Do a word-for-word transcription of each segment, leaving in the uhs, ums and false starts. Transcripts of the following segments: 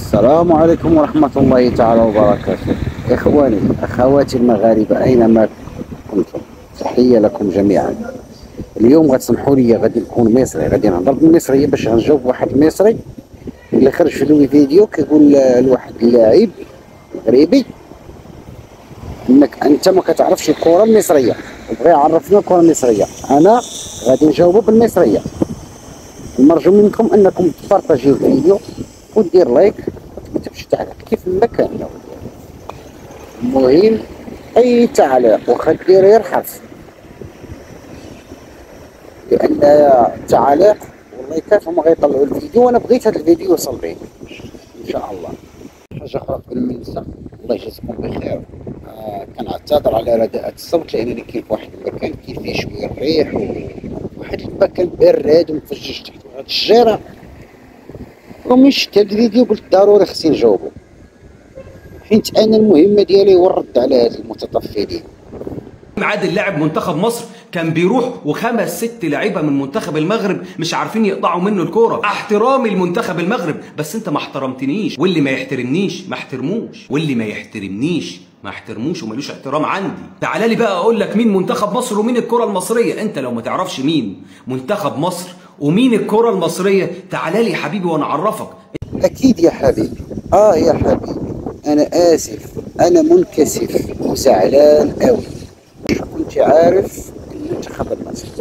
السلام عليكم ورحمة الله تعالى وبركاته. إخواني أخواتي المغاربة أينما كنتم، تحية لكم جميعا. اليوم غتسمحوا لي غادي نكون مصري، غادي نهضر بالمصرية باش غنجاوب واحد المصري اللي خرج في لوي فيديو كيقول لواحد اللاعب مغربي انك انت ما كتعرفش الكرة المصرية وبغى يعرفنا الكرة المصرية. انا غادي نجاوبه بالمصرية. المرجو منكم انكم تبارطاجيو الفيديو ودير لايك وتكتبش تعليق كيف ما كان. المهم اي تعليق واخا دير غير حرف، لان التعاليق والله كيف هما غيطلعوا الفيديو وانا بغيت هذا الفيديو يوصل به ان شاء الله. حاجه اخرى قبل ما ننسى، الله يجازيكم بخير، آه كنعتذر على رداءة الصوت لانني كاين في واحد المكان كاين فيه شويه الريح وواحد المكان براد ومفجج تحت واحد الشجره، ومن شفت هاد الفيديو قلت ضروري خصني نجاوبو، حيت انا المهمه ديالي هو الرد على هاد المتطفلين. عادل لاعب منتخب مصر كان بيروح وخمس ست لعيبه من منتخب المغرب مش عارفين يقطعوا منه الكوره. احترامي لمنتخب المغرب، بس انت ما احترمتنيش، واللي ما يحترمنيش ما احترموش، واللي ما يحترمنيش ما احترموش ومالوش احترام عندي. تعالى لي بقى اقول لك مين منتخب مصر ومين الكره المصريه. انت لو ما تعرفش مين منتخب مصر ومين الكره المصريه تعالى لي يا حبيبي وانا اعرفك. اكيد يا حبيبي، اه يا حبيبي انا اسف، انا منكسف وزعلان قوي. كنت عارف المنتخب المصري.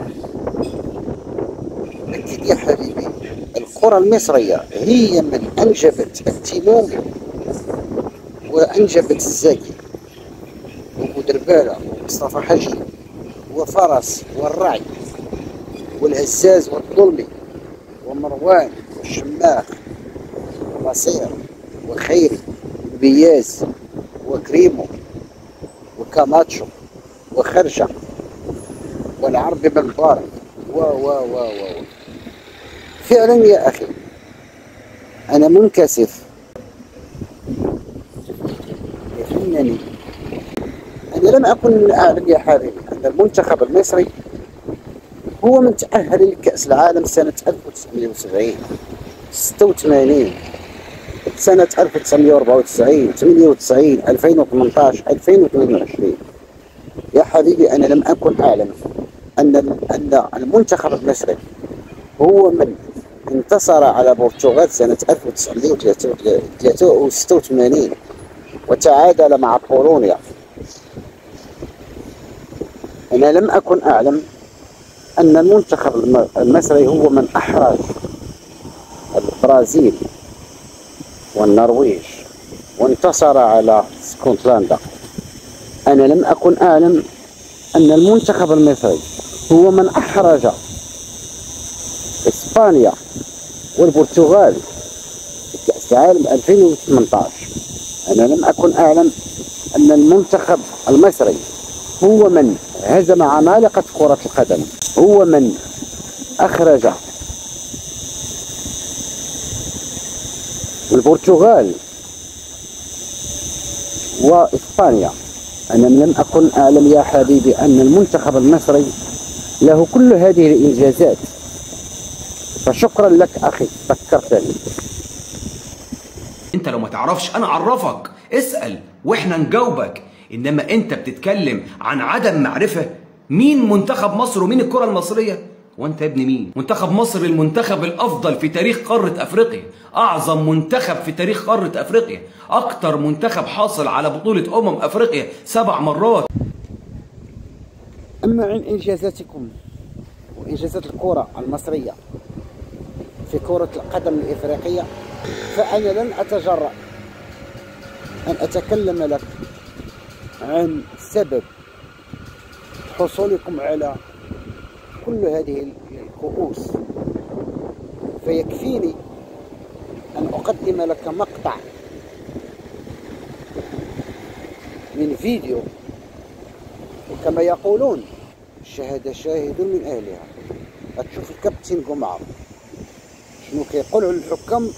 اكيد يا حبيبي الكرة المصرية هي من انجبت التيمومي وانجبت الزاكي وبودربالة ومصطفى حجي وفرس والرعي والعزاز والظلمي ومروان والشماخ ونصير وخيري وبياز وكريمو وكاماتشو وخرجة والعربي بن مبارك و و و و فعلا يا أخي أنا منكسف. يهمني أنا لم أكن أعلم يا حبيبي أن المنتخب المصري هو من تأهل لكأس العالم سنة ألف وتسعمائة وسبعين ستة وثمانين سنة ألف وتسعمائة وأربعة وتسعين ثمانية وتسعين ألفين وثمانية عشر ألفين واثنين وعشرين. يا حبيبي أنا لم أكن أعلم أن أن المنتخب المصري هو من انتصر على البرتغال سنة ألف وتسعمائة وثلاثة وثمانين وتعادل مع بولونيا. أنا لم أكن أعلم أن المنتخب المصري هو من أحرج البرازيل والنرويج وانتصر على اسكتلندا. أنا لم أكن أعلم أن المنتخب المصري هو من أحرج إسبانيا والبرتغال في كأس العالم ألفين وثمانية عشر. أنا لم أكن أعلم أن المنتخب المصري هو من هزم عمالقة كرة القدم، هو من أخرج البرتغال وإسبانيا. أنا لم أكن أعلم يا حبيبي أن المنتخب المصري له كل هذه الإنجازات، فشكرا لك أخي فكرتني. انت لو ما تعرفش انا اعرفك، اسأل واحنا نجاوبك، انما انت بتتكلم عن عدم معرفة مين منتخب مصر ومين الكرة المصرية. وانت يا ابني مين؟ منتخب مصر المنتخب الافضل في تاريخ قارة افريقيا، اعظم منتخب في تاريخ قارة افريقيا، اكتر منتخب حاصل على بطولة امم افريقيا سبع مرات. اما عن انجازاتكم وانجازات الكرة المصرية في كرة القدم الافريقية فانا لن اتجرأ ان اتكلم لك عن سبب حصولكم على كل هذه الكؤوس، فيكفيني أن أقدم لك مقطع من فيديو، وكما يقولون الشهادة شاهد من أهلها. هتشوف الكابتن جمعة شنو كيقولوا للحكام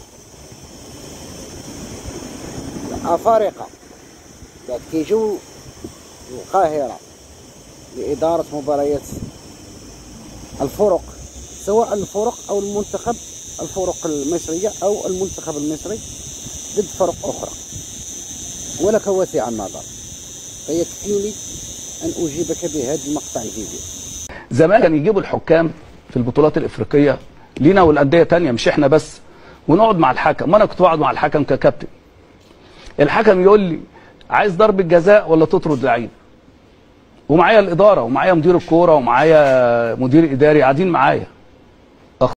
الأفارقة بعد كيجيو القاهرة لإدارة مباريات الفرق، سواء الفرق أو المنتخب الفرق المصرية أو المنتخب المصري ضد فرق أخرى، ولك واسع النظر، فيكفيني أن أجيبك بهذا المقطع الفيديو. زمان كان يجيبوا الحكام في البطولات الإفريقية لينا والأندية تانية، مش إحنا بس، ونقعد مع الحكم. ما أنا كنت بقعد مع الحكم ككابتن، الحكم يقول لي عايز ضربة جزاء ولا تطرد لعيب، ومعايا الإدارة ومعايا مدير الكورة ومعايا مدير إداري قاعدين معايا،